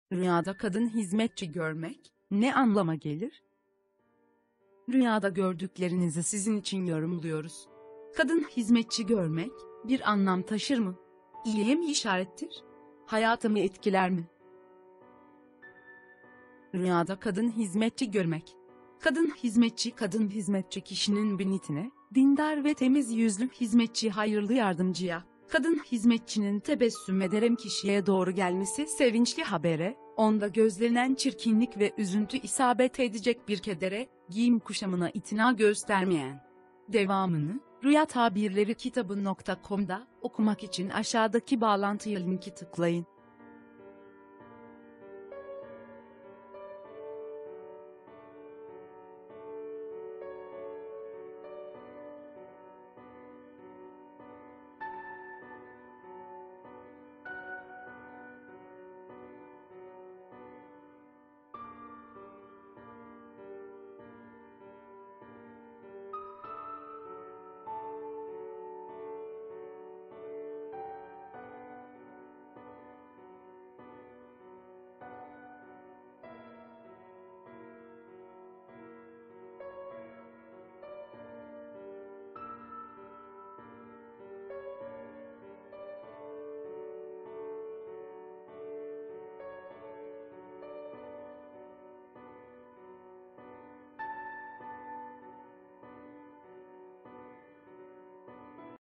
Rüyada kadın hizmetçi görmek ne anlama gelir? Rüyada gördüklerinizi sizin için yorumluyoruz. Kadın hizmetçi görmek bir anlam taşır mı? İyiye mi işarettir? Hayatımı etkiler mi? Rüyada kadın hizmetçi görmek. Kadın hizmetçi kişinin binitine, dindar ve temiz yüzlü hizmetçi hayırlı yardımcıya, kadın hizmetçinin tebessüm ederek kişiye doğru gelmesi sevinçli habere, onda gözlenen çirkinlik ve üzüntü isabet edecek bir kedere, giyim kuşamına itina göstermeyen. Devamını, Rüya Tabirleri kitabı.com'da okumak için aşağıdaki bağlantıya linki tıklayın.